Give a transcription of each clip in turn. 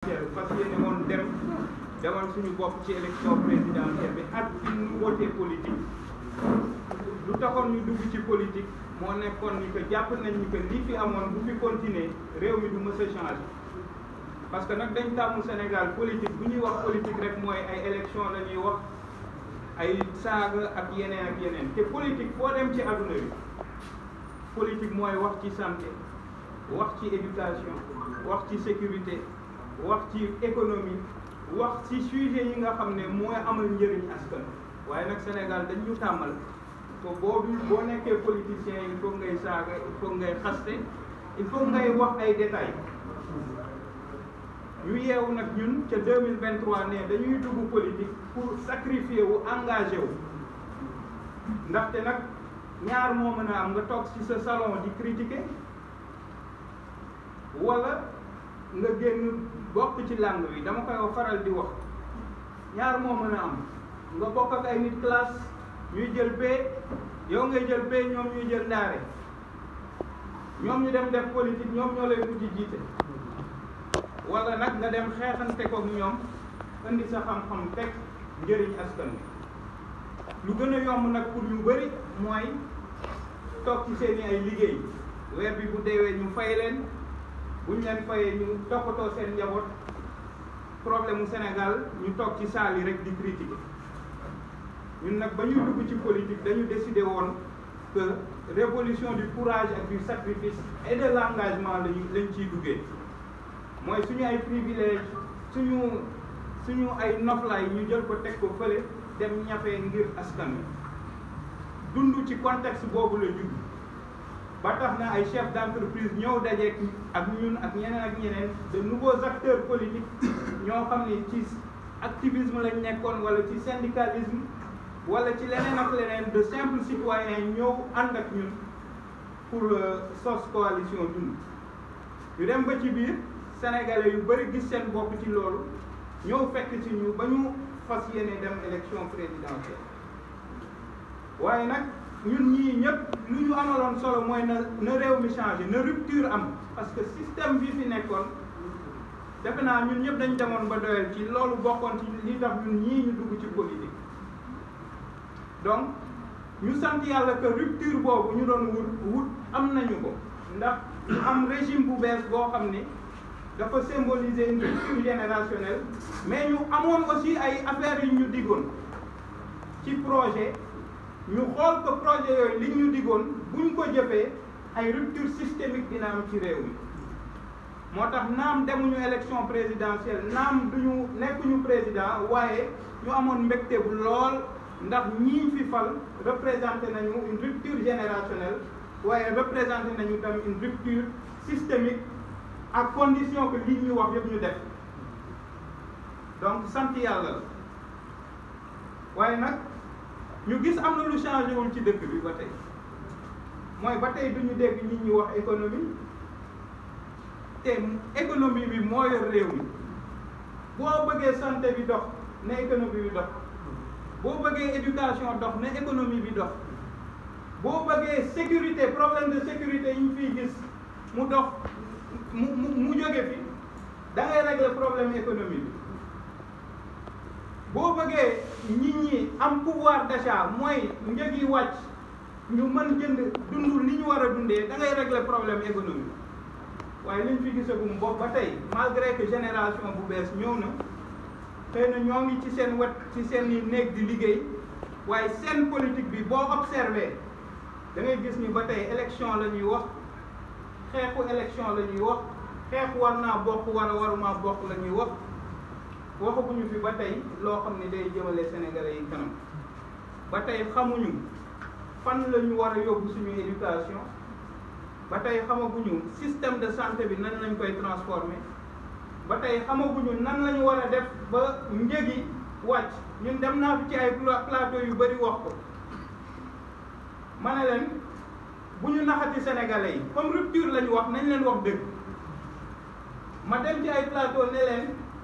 présidentielle fas yéene woon demal suñu bopp ci élection présidentielle bi ak une nouveauté politique lu taxoon ñu dugg ci politique moo nekkoon ni que jàpp nañ ni que lii fi amoon bu fi continuer réew mi du mës a changer parce que nag dañ tàmm Sénégal politique bu ñuy wax politique rek mooy ay élection la ñuy wax ay saaga ak yeneen te politique foo dem ci adduna bi politique mooy wax ci santé wax ci éducation wax ci sécurité wax ci économie wax ci sujet yi nga xam ne mooy amal njëriñ askan waaye nag Sénégal dañ ñu tàmmal ko boo nekkee politicien il faut ngay saaga il faut ngay xaste il faut ngay wax ay détails ñu yeewu nag ñun ca 2023 ne dañuy dugg politique pour sacrifier wu engagé wu ndaxte nag ñaar moo mën a am nga toog ci sa salon di critiquer wala nga génn bokk ci langue bi dama koy faral di wax ñaar moo mën a am nga bokk ak ay nit classe ñuy jël P yow ngay jël P ñoom ñuy jël ndaare ñoom ñu dem def politique ñoom ñoo lay mujj jiite wala nag nga dem xeexante ko ñoom indi sa xam-xam teg njëriñ askan wi lu gën a yomb nag pour yu bëri mooy toog ci seeni ay liggéey weer bi bu deewee ñu fay leen buñ leen fayee ñu toppatoo seen njaboot problème mu Sénégal ñu toog ci saal yi rek di critiquer ñun nag ba ñuy dugg ci politique dañu décider woon que révolution du courage ak du sacrifice et de l'engagement lañ ciy duggee mooy suñu ay privilège suñu ay noflaay ñu jël ko teg ko fële dem ñafee ngir askan wi dund ci contexte boobu la judd ba tax na ay chefs d'entreprise ñëw dajeek ak ñun ak ñeneen de nouveaux acteurs politiques ñoo xam ni ci activisme lañ nekkoon wala ci syndicalisme wala ci leneen ak leneen de simples citoyens ñëw ànd ak ñun pour sos coalition dund ñu dem ba ci biir sénégalais yu bëri gis seen bopp ci loolu ñëw fekk ci ñu ba ñu fas yéene dem élection présidentielle waaye nag ñun ñii ñëpp lu ñu amaloon solo mooy na réew mi changé na rupture am parce que système bi fi nekkoon defe naa ñun ñëpp dañ demoon ba doyal ci loolu bokkoon ci li tax ñun ñii ñu dugg ci politique donc ñu sant yàlla que rupture boobu ñu doon wut am nañu ko ndax ñu am régime bu bees boo xam ne dafa symboliser une rupture générationnelle mais ñu amoon aussi ay affaires yu ñu diggoon ci projet ñu xool ko projet yooyu li ñu diggoon buñ ko jëfee ay rupture systémique dina am ci réew mi moo tax naam demuñu élection présidentielle naam duñu nekkuñu président waaye ñu amoon mbégte bu lool ndax ñii fi fal représenté nañu une rupture générationnelle waaye représenté nañu tamit une rupture systémique à condition que lii ñuy wax yëpp ñu def donc sant yàlla la waaye nag ñu gis am na lu changé wul ci dëkk bi ba tey mooy ba tey duñu dégg nit ñi wax économie te économie bi moo yor réew mi boo bëggee santé bi dox ne économie bi dox boo bëggee éducation dox ne économie bi dox boo bëggee sécurité problème de sécurité yi ñu fiy gis mu dox mu jóge fi da ngay régler problème économie bi boo bëggee nit ñi am pouvoir d'achat mooy njëg yi wàcc ñu mën jënd dund li ñu war a dundee da ngay régler problème économique waaye liñ fi gisagum bopp ba tey malgré que génération bu bees ñëw na xëy na ñoo ngi ci seen wet ci seen néeg di liggéey waaye seen politique bi boo observé da ngay gis ni ba tey élection la ñuy wax xeexu élection la ñuy wax xeexu war naa bokk waruma bokk la ñuy wax waxaguñu fi ba tey loo xam ne day jëmale sénégalais yi kanam ba tey xamuñu fan la ñu war a yóbbu suñu éducation ba tey xamaguñu système de santé bi nan lañ koy transformer ba tey xamaguñu nan la ñu war a def ba njëg yi wàcc ñun dem naa fi ci ay plateau yu bëri wax ko ma ne leen bu ñu naxati sénégalais yi comme rupture la ñu wax nañ leen wax dëgg ma dem ci ay plateau ne leen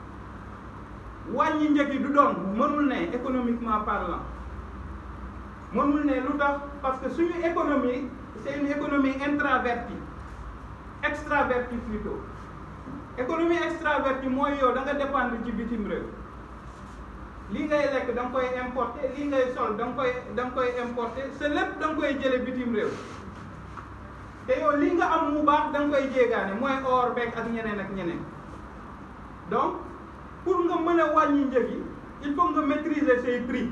wàññi njëg yi du doon mënul ne économiquement parlant mënul ne lu tax parce que suñu économie c'est une économie intravertie extravertie plutôt économie extravertie mooy yow da nga dépendre ci bitim réew lii ngay lekk da nga koy importer lii ngay sol da nga koy importer sa lépp da nga koy jële bitim réew te yow li nga am mu baax da nga koy jéegaane mooy or beeg ak ñeneen ak ñeneen donc pour nga mën a wàññi njëg yi il faut nga maîtriser say prix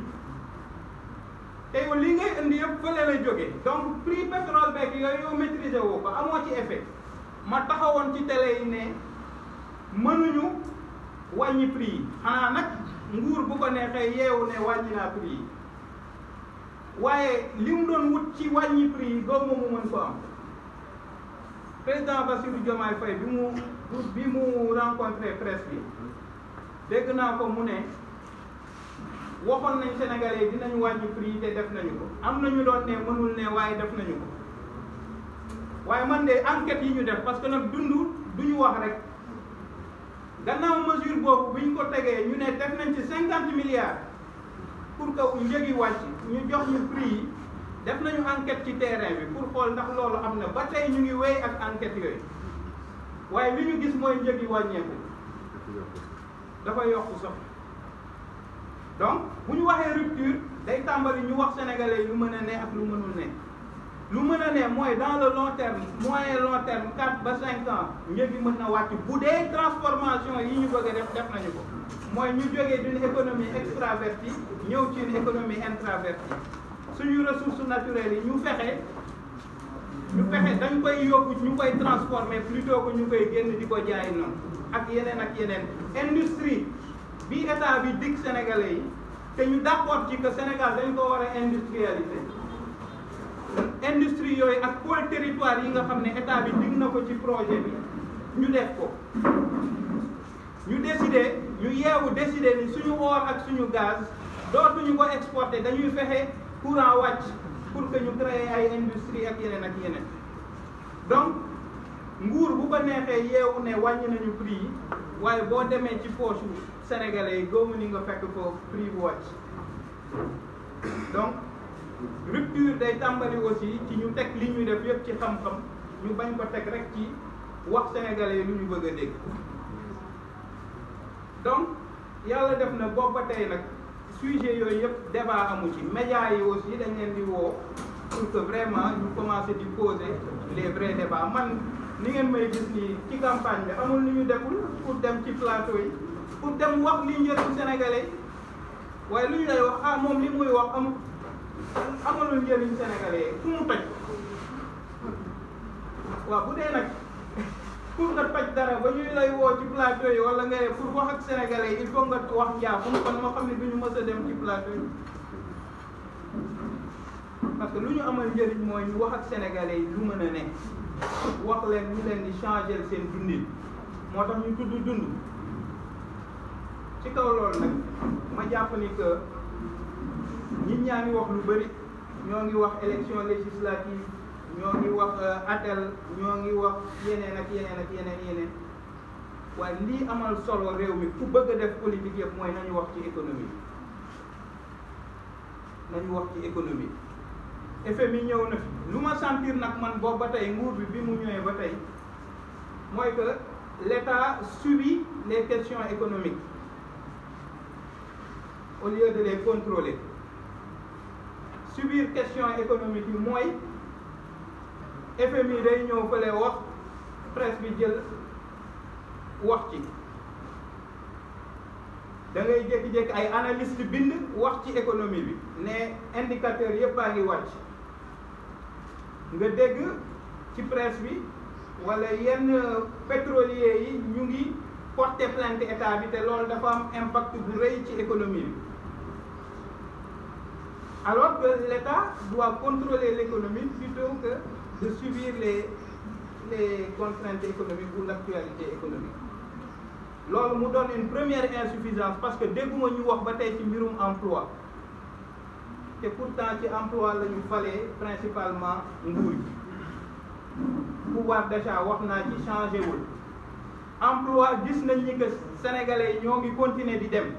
te yow li ngay indi yëpp fële lay jógee donc prix pétrole beeg yooyu yow maîtriser woo ko amoo ci effet ma taxawoon ci télé yi ne mënuñu wàññi prix yi xanaa nag nguur bu ko neexee yeewu ne wàññi naa prix yi waaye li mu doon wut ci wàññi prix yi góob mu mën ko am président Bassirou Diomaye Faye bi mu rencontré presse bi dégg naa ko mu ne waxoon nañ Sénégalais dinañu wàññi prix yi te def nañu ko am nañu doon ne mënul ne waaye def nañu ko waaye man de enquête yi ñu def parce que nag duñu wax rek gannaaw mesure boobu bi ñu ko tegee ñu ne def nañ ci 50 milliards pour que njëg yi wàcc ñu jox ñu prix yi def nañu enquête ci terrain bi pour xool ndax loolu am na ba tey ñu ngi wéy ak enquête yooyu waaye li ñu gis mooy njëg yi wàññeeku dafa yokku sax donc bu ñu waxee rupture day tàmbali ñu wax sénégalais lu mën a ne ak lu mënul ne lu mën a ne mooy dans le long terme moyen long terme 4 ba 5 ans njëg yi mën na wàcc bu dee transformation yi ñu bëgg a def nañu ko mooy ñu jógee d'une économie extravertie ñëw ci une économie intravertie suñu ressources naturelles yi ñu fexe dañ koy yóbbu ñu koy transformer plutôt que ñu koy génn di ko jaay noonu ak yeneen industrie bi état bi dig sénégalais yi te ñu d'accord ci que Sénégal dañ ko war a industrialiser industrie yooyu ak pôle territoire yi nga xam ne état bi dig na ko ci projet bi ñu def ko ñu décider ni suñu or ak suñu gaz dootuñu ko exporter dañuy fexe courant wàcc pour que ñu créer ay industrie ak yeneen donc nguur bu ko neexee yeewu ne wàññi nañu prix yi waaye boo demee ci poche sénégalais yi góomu ni nga fekk ko prix bu wàcc donc rupture day tàmbali aussi ci ñu teg li ñuy def yëpp ci xam-xam ñu bañ ko teg rek ci wax sénégalais yi lu ñu bëgg a dégg donc yàlla def na boobu ba tey nag sujet yooyu yëpp débat amu ci médias yi aussi dañ leen di woo pour que vraiment ñu commencer di poser les vrais débats man ni ngeen may gis nii ci campagne bi amul ni ñu deful pour dem ci plateau yi pour dem wax li njëriñ sénégalais waaye lu ñu lay wax moom li muy wax amalul njëriñ sénégalais fu mu toj waaw bu dee nag pour nga toj dara ba ñuy lay woo ci plateau yi wala nga pour wax ak sénégalais yi il faut nga wax njaaxum kon moo xam ne du ñu mës a dem ci plateau yi parce que lu ñu amal njëriñ mooy ñu wax ak sénégalais yi lu mën a nekk wax leen ñu leen di changer seen dundin moo tax ñu tudd dund ci kaw loolu nag ma jàpp ni que nit ñaa ngi wax lu bëri ñoo ngi wax élection législative ñoo ngi wax ATEL ñoo ngi wax yeneen waaye lii amal solo réew mi ku bëgg a def politique yëpp mooy nañu wax ci économie FMI ñëw na fi lu ma sentir nag man boobu ba tey nguur bi mu ñëwee ba tey mooy que l'État subit les questions économiques au lieu de les contrôler subir question économique yi mooy FMI day ñëw fële wax presse bi jël wax ci da ngay jékki-jékki ay analyste bind wax ci économie bi ne indicateurs yëpp a ngi wàcc nga dégg ci presse bi wala yenn pétroliers yi ñu ngi porter plainte état bi te loolu dafa am impact bu rëy ci économie bi alors que l'État doit contrôler l'économie plutôt que de subir les contraintes économiques ou l'actualité économique loolu mu doon une première insuffisance parce que dégguma ñu wax ba tey ci mbirum emploi te pourtant ci emploi la ñu falee principalement nguur yi pouvoir d'achat wax naa ci changé wul emploi gis nañ ni que sénégalais yi ñoo ngi continuer di dem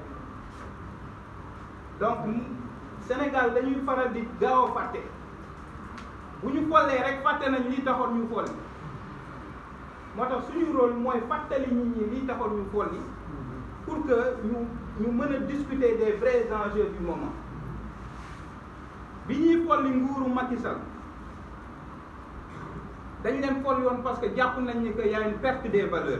donc Sénégal dañuy faral di gaaw a fàtte bu ñu follee rek fàtte nañ li taxoon ñu folle moo tax suñu rôle mooy fàttali nit ñi lii taxoon ñu folli pour que ñu mën a discuter des vrais enjeux du moment. bi ñuy folli nguuru Macky Sall dañ leen folli woon parce que jàpp nañ ni que y a une perte des valeurs,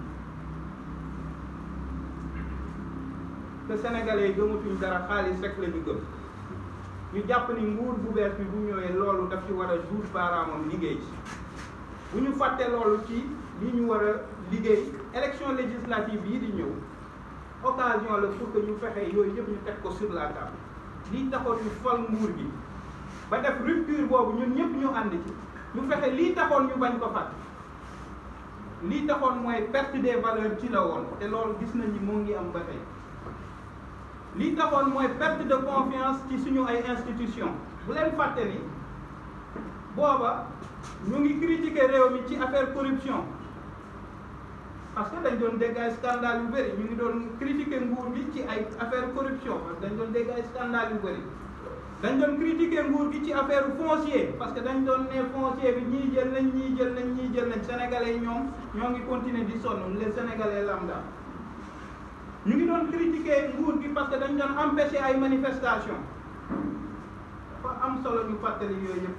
que sénégalais yi gëmatuñ dara, xaalis rek la ñu gëm. ñu jàpp ni nguur bu bees bi bu ñëwee loolu daf ci war a jour baaraamam liggéey ci. bu ñu fàtte loolu ci li ñu war a liggéey élection législative yi di ñëw occasion la pour que ñu fexe yooyu yëpp ñu teg ko sur la table. lii taxoon ñu fal nguur gi ba def rupture boobu ñun ñëpp ñu ànd ci ñu fexe lii taxoon ñu bañ ko fàtte. lii taxoon mooy perte des valeurs ci la woon te loolu gis nañ ni moo ngi am ba tey. lii taxoon mooy perte de confiance ci suñu ay institutions bu leen fàtte ni booba ñu ngi critiquer réew mi ci affaire corruption parce que dañ doon dégg ay scandale yu bëri ñu ngi doon critiquer nguur gi ci ay affaire corruption parce que dañ doon dégg ay scandale yu bëri. dañ doon critiquer nguur gi ci affaire foncier parce que dañ doon ne foncier bi ñii jël nañ ñii jël nañ ñii jël nañ sénégalais yi ñoo ngi continuer di sonn les sénégalais lambda. ñu ngi doon critiquer nguur gi parce que dañ doon empêcher ay manifestations dafa am solo ñu fàttali yooyu yëpp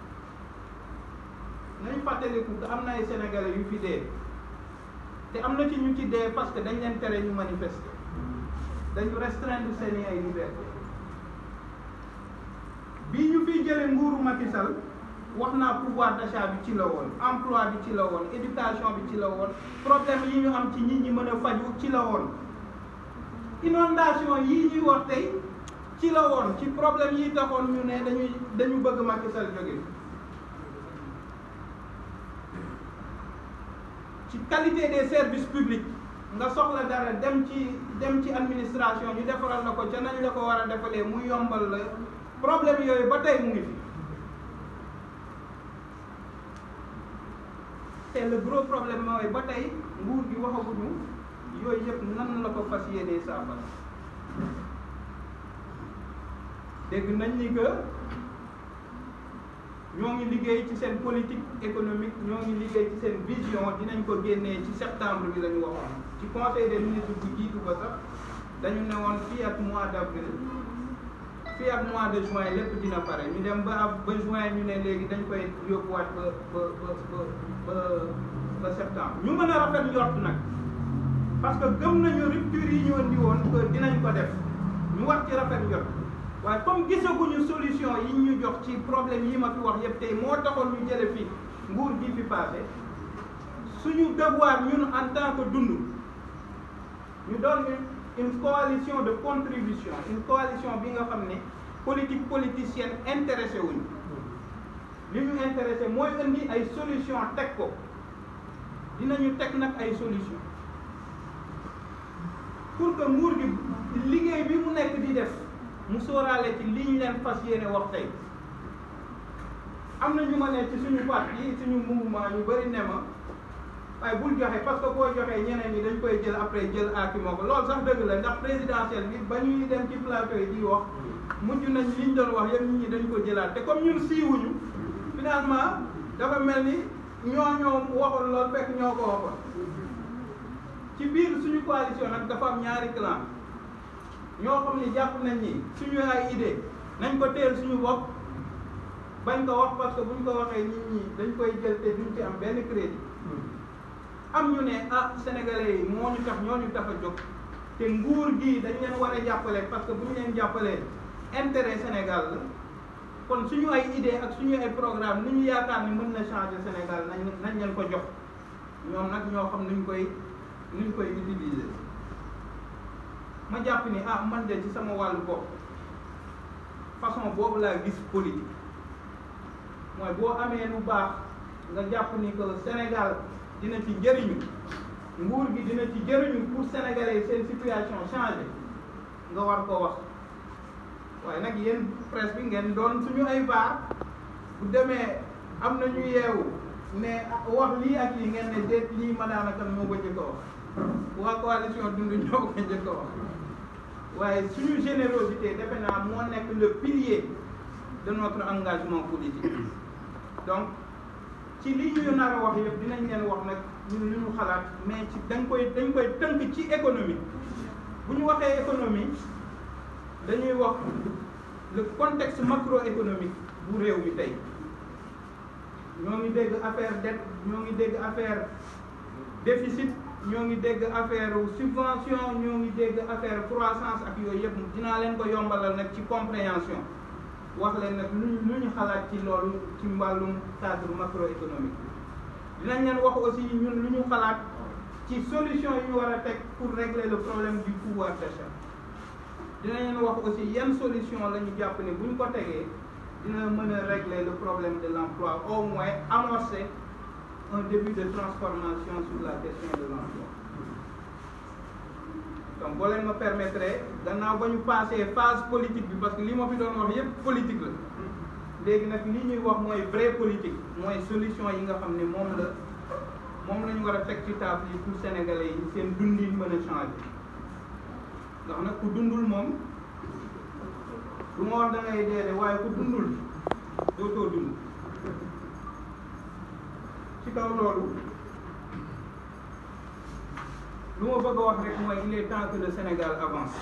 nañu fàttaliku que am na ay sénégalais yu fi dee te am na ci ñu ci dee parce que dañ leen tere ñu manifester dañu restreindre seeni ay liberté. bii ñu fiy jëlee nguuru Macky Sall wax naa pouvoir d'achat bi ci la woon, emploi bi ci la woon, éducation bi ci la woon, problème yi ñu am ci nit ñi mën a faju ci la woon. inondation yii ñuy wax tey ci la woon, ci problème yi taxoon ñu ne dañu bëgg Macky Sall jóge. ci qualité des services publics nga soxla dara dem ci administration ñu defaral la ko ca nañ la ko war a defalee mu yombal la problème yooyu ba tey mu ngi fi. te le gros problème mooy ba tey nguur gi waxaguñu yooyu yëpp nan la ko fas yéenee saafara. dégg nañ ni que ñoo ngi liggéey ci seen politique économique, ñoo ngi liggéey ci seen vision, dinañ ko génnee ci septembre bi la ñu waxoon ci conseil des ministres bu jiitu ba sax dañu ne woon fii ak mois d'avril fii ak mois de juin lépp dina pare ñu dem ba juin ñu ne léegi dañ koy yóbbuwaat ba septembre. ñu mën a rafet njort nag parce que gëm nañu rupture yi ñu andi woon que dinañ ko def ñu wax ci rafet njort. waaye comme gisaguñu solution yi ñu jox ci problème yi ma fi wax yëpp tey moo taxoon ñu jële fi nguur gi fi passé suñu devoir ñun en tant que dund ñu doon une coalition de contribution, une coalition bi nga xam ne politique politicienne intéressé wuñu li ñu intéressé mooy indi ay solution teg ko dinañu teg nag ay solution pour que nguur gi liggéey bi mu nekk di def mu sóoraale ci li ñu leen fas yéene wax tey. am na ñu ma ne ci suñu parti suñu mouvement ñu bëri ne ma waaye bul joxe parce que boo joxee ñeneen ñi dañ koy jël après jël aaki moo ko loolu sax dëgg la ndax présidentielle bi ba ñuy dem ci plateau yi di wax mujj nañ li ñu doon wax yëpp nit ñi dañ ko jëlaat te comme ñun siiwuñu finalement dafa mel ni ñoo waxoon loolu fekk ñoo ko waxoon. ci biir suñu coalition nag dafa am ñaari clan ñoo xam ne jàpp nañ ni suñu ay idée nañ ko teel suñu bopp bañ ko wax parce que buñ ko waxee nit ñi dañ koy jël te duñ ci am benn crédit. am ñu ne sénégalais yi ñoo ñu tax a jóg te nguur gi dañ leen war a jàppale parce que bu ñu leen jàppalee intérêt Sénégal la kon suñu ay idée ak suñu ay programme ni ñu yaakaar ni mën na changer Sénégal nañ leen ko jox ñoom nag ñoo xam nuñ koy utiliser. ma jàpp ni man de ci sama wàllu bopp façon boobu laa gis politique mooy boo amee lu baax nga jàpp ni que Sénégal dina ci jëriñu nguur gi dina ci jëriñu pour sénégalais seen situation changé nga war ko wax waaye nag yéen presse bi ngeen doon suñu ay baax bu demee am na ñu yeewu ne wax lii ak lii ngeen ne déet lii ma daanaka moo ko njëkk a wax waa coalition dund ñoo ko njëkk a wax waaye suñu générosité defe naa moo nekk le pilier de notre engagement politique donc ci li ñu nar a wax yëpp dinañ leen wax nag ñun lu ñu xalaat mais ci dañ koy tënk ci économie bu ñu waxee économie dañuy wax le contexte macroéconomique bu réew mi tey ñoo ngi dégg affaire dette ñoo ngi dégg affaire déficit ñoo ngi dégg affaire subvention ñoo ngi dégg affaire croissance ak yooyu yëpp dinaa leen ko yombalal nag ci compréhension wax leen nag lu ñu xalaat ci loolu ci wàllum cadre macroéconomique dinañ leen wax aussi ñun lu ñu xalaat ci solution yu ñu war a teg pour régler le problème du pouvoir d'achat dinañ leen wax aussi yan solution la ñu jàpp ne bu ñu ko tegee dina mën a régler le problème de l'emploi au moins amorcer un début de transformation sur la question de l'emploi. Donc boo leen ma permettre gannaaw ba ñu passé phase politique bi parce que li ma fi doon wax yépp politique la léegi nag li ñuy wax mooy vraie politique mooy solution yi nga xam ne moom la ñu war a teg ci table yi pour sénégalais yi seen dundin mën a changer ndax nag ku dundul moom du ma wax da ngay dee de waaye ku dundul dootoo dund ci kaw loolu lu ma bëgg a wax rek mooy il est temps que le Sénégal avance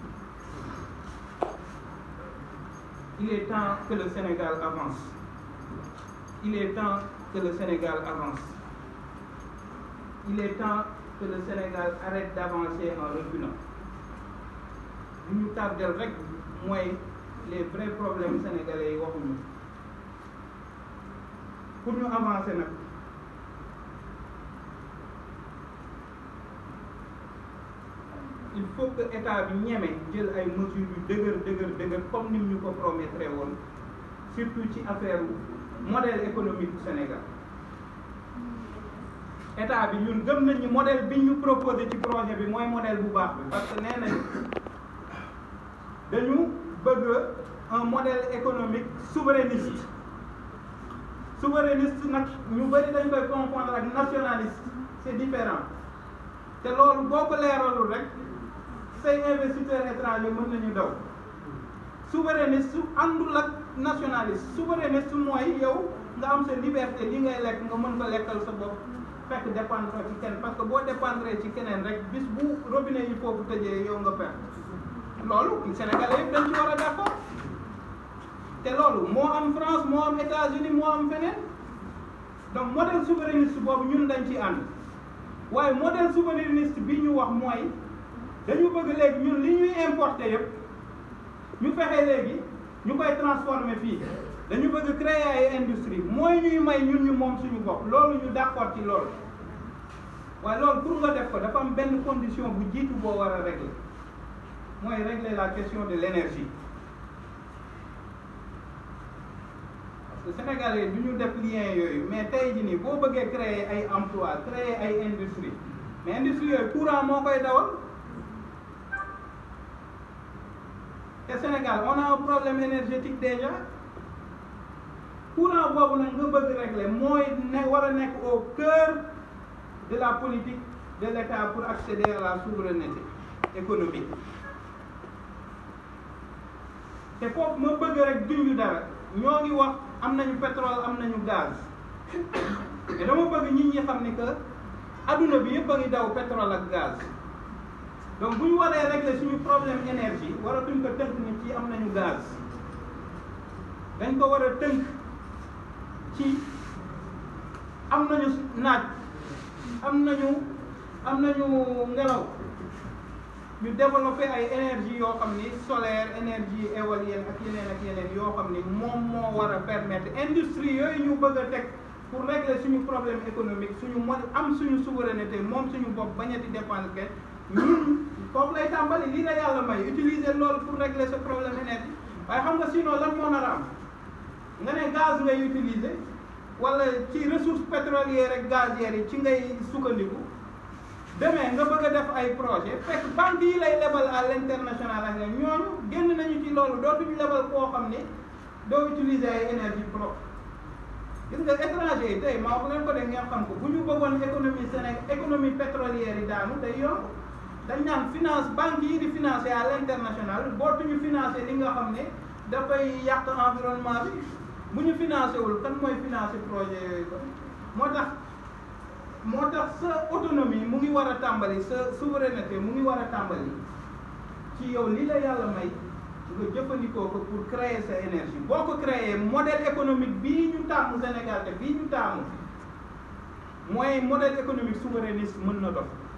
il est temps que le Sénégal avance il est temps que le Sénégal avance il est temps que le Sénégal arrête d'avancer en reculant lu ñu tardel rek mooy les vrais problèmes sénégalais yi waxuñu pour ñu avancer nag il faut que état bi ñeme jël ay mesures yu dëgër comme ni ñu ko promettre woon surtout ci affaire modèle économique du Sénégal état bi ñun gëm nañ ni modèle bi ñu proposé ci projet bi mooy modèle bu baax bi parce que nee nañ dañu bëgg un modèle économique souverainiste nag ñu bëri dañ koy confondre ak nationaliste c'est différent te loolu boo ko leeralul rek say investisseurs étrangers mën nañu daw souverainiste su àndul ak nationaliste souverainiste mooy yow nga am sa liberté li ngay lekk nga mën ko lekkal sa bopp fekk dépendre ci kenn parce que boo dépendre ci keneen rek bis bu robinet yi foofu tëjee yow nga perte loolu Sénégalais yëpp dañ ci war a d'accord te loolu moo am France moo am États-Unis moo am feneen donc modèle souverainiste boobu ñun dañ ci ànd waaye modèle souverainiste bi ñu wax mooy dañu bëgg léegi ñun li ñuy importer yëpp ñu fexe léegi ñu koy transformer fii dañu bëgg créer ay industrie mooy ñuy may ñun ñu moom suñu bopp loolu ñu d'accord ci loolu waaye loolu pour nga def ko dafa am benn condition bu jiitu boo war a régler mooy régler la question de l'énergie parce que Sénégalais du ñu def lien yooyu mais tey jii nii boo bëggee créer ay emploi créer ay industrie mais industrie yooyu courant moo koy dawal te Sénégal on a un problème énergétique déjà courant boobu nag nga bëgg régler mooy war a nekk au cœur de la politique de l'État pour accéder à la souveraineté économique te foofu ma bëgg rek junju dara ñoo ngi wax am nañu pétrole am nañu gaz te dama bëgg nit ñi xam ni que adduna bi yëpp a ngi daw pétrole ak gaz donc bu ñu waree régler suñu problème énergie waratuñ ko tënk ni ci am nañu gaz dañ ko war a tënk ci am nañu naaj am nañu ngelaw ñu développer ay énergie yoo xam ni solaire énergie éolienne ak yeneen yoo xam ni moom moo war a permettre industrie yooyu ñu bëgg a teg pour régler suñu problème économique suñu am suñu souveraineté moom suñu bopp bañ a di dépendre que ñun foofu lay tàmbali lii la yàlla may utiliser loolu pour régler ce problème énergie waaye xam nga sinon lan moo nar a am nga ne gaz ngay utiliser wala ci ressources pétrolières ak gazières yi ci ngay sukkandiku demee nga bëgg a def ay projet fekk banque yi lay lebal à l'international ak ñooñu génn nañu ci loolu dootuñu lebal koo xam ni doo utiliser ay énergie propre gis nga étranger yi tey maa wax leen ko de ngeen xam ko bu ñu bëggoon économie Sénégal économie pétrolière yi daanu day yomb dañ naan finance banque yi di financer à l'international bootuñu financer li nga xam ne dafay yàq environnement bi bu ñu financé wul kan mooy financé projet yooyu ko moo tax moo tax sa autonomie mu ngi war a tàmbali sa souveraineté mu ngi war a tàmbali ci yow li la yàlla may nga jëfandikoo ko pour créer sa énergie boo ko créer modèle économique bii ñu taamu Sénégal te bii ñu taamu mooy modèle économique souverainiste mën na dox